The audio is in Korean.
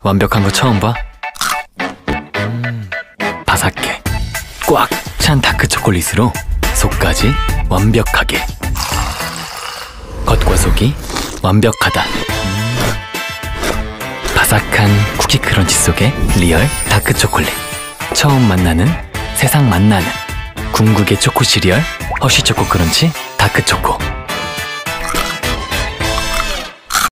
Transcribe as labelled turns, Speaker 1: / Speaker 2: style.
Speaker 1: 완벽한 거 처음 봐? 바삭해. 꽉 찬 다크 초콜릿으로 속까지 완벽하게. 겉과 속이 완벽하다. 바삭한 쿠키 크런치 속에 리얼 다크 초콜릿. 처음 만나는 세상 만나는 궁극의 초코 시리얼 허쉬 초코 크런치 다크 초코.